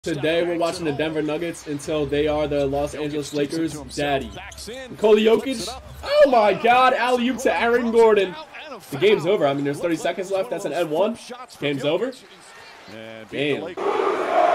Today we're watching the Denver Nuggets until they are the Los Angeles Lakers' daddy. Nikola Jokic, oh my God, alley-oop to Aaron Gordon. The game's over. I mean, there's 30 seconds left. That's an N1. Game's over. Damn.